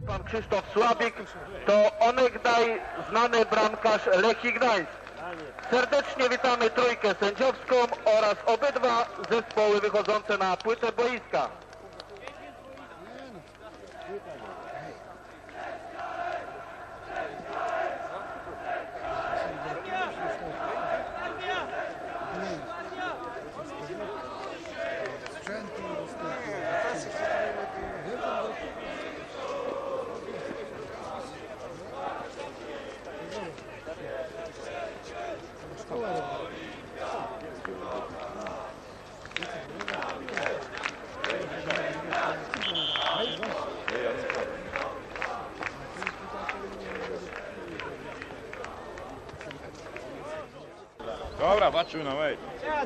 pan Krzysztof Słabik, to onegdaj znany bramkarz Lechii Gdańsk. Serdecznie witamy trójkę sędziowską oraz obydwa zespoły wychodzące na płytę boiska. Dobra, patrzył na mecz.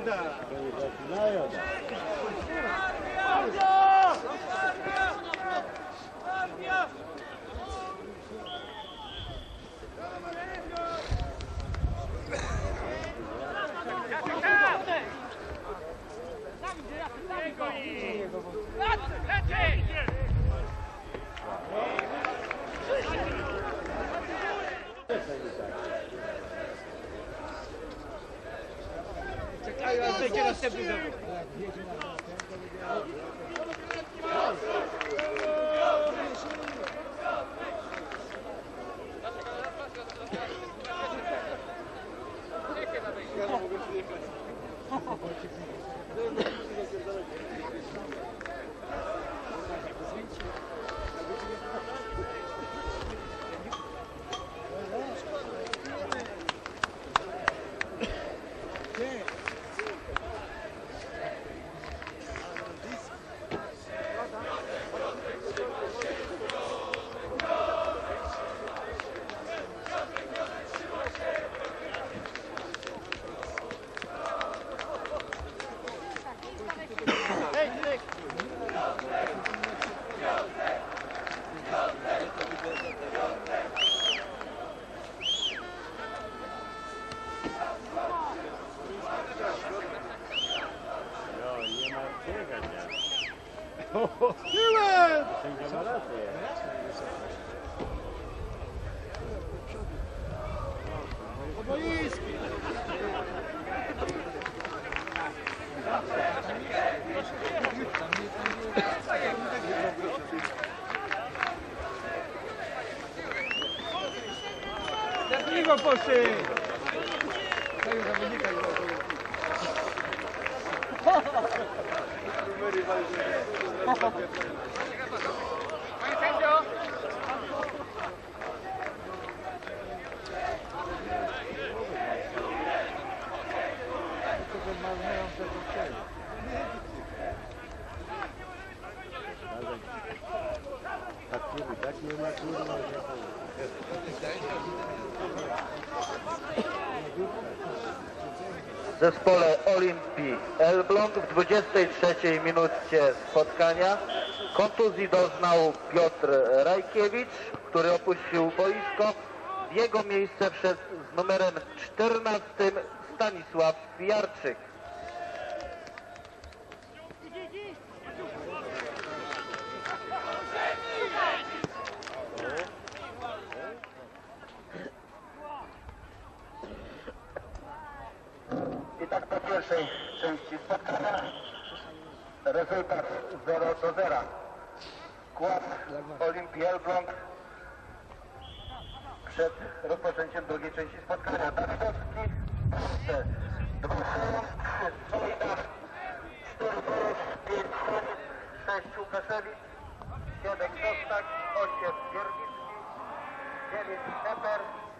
Czekają, aż będzie następny zawód. Tyłem! Po boisku! Zerkliwo poszli! Tego zawodnika Panie sędzio! W zespole Olimpii Elbląg w 23 minucie spotkania kontuzji doznał Piotr Rajkiewicz, który opuścił boisko. W jego miejsce wszedł z numerem 14 Stanisław Jarczyk. I tak po pierwszej części spotkania rezultat 0-0. Skład Olimpii Elbląg przed rozpoczęciem drugiej części spotkania. Dawidowski, 2 Solidarz, 4 Borys, 5 6 Łukaszewicz, 7 Kostak, 8 Wiernicki, 9 Neper.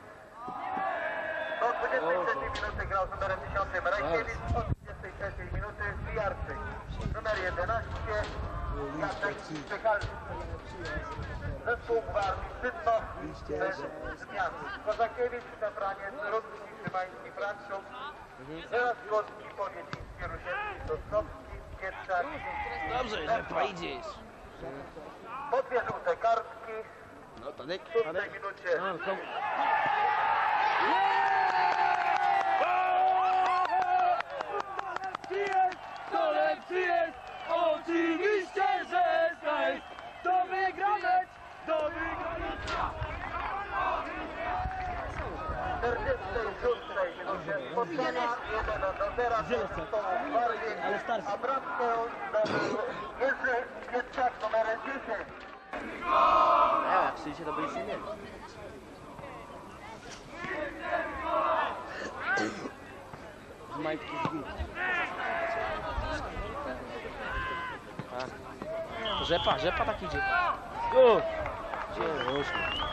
Do 23 minuty grał z numerem 10 Rajkiewicz, od 23 minuty Wijarczyk. Numer 11 Jacek Czekalski. Zespół Gwarni Szczytno bez zmian. Kozakiewicz, Szafraniec, Rudki, Szymański, Franciuk, Żelazkowski, Powiedliński, Rusiecki, Sosnowski, Kietrzak. Dobrze, że pojedziesz. Po 2 żółte kartki. No to W 6 minucie. To lepszy jest, oczywiście, że jest. Do wygranej, do wygranej. spotkania 1-0 to Barwiek, a bramkę zdobył Jerzy Kwietczak numerem 10. Jak przyjdzie, to byliście mieli. Z majtki zbił. Rzepa tak idzie. Gdzie już?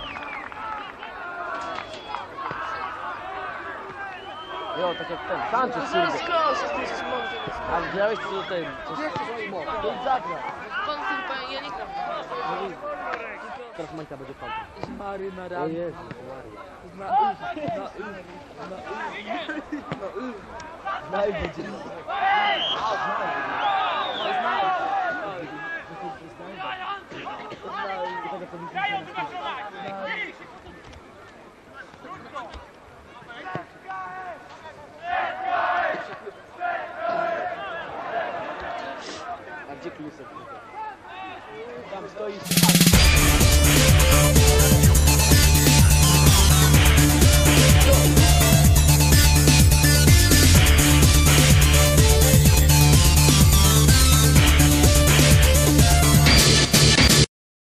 Jo, tak jak ten, Sanchez kurde. A widziałeś co ten, to zagra. Ja nie gram. Teraz Majka będzie kontra. Mary na O ramię. Jezu, Maria. Będzie. A gdzie Klusek? Tam stoi.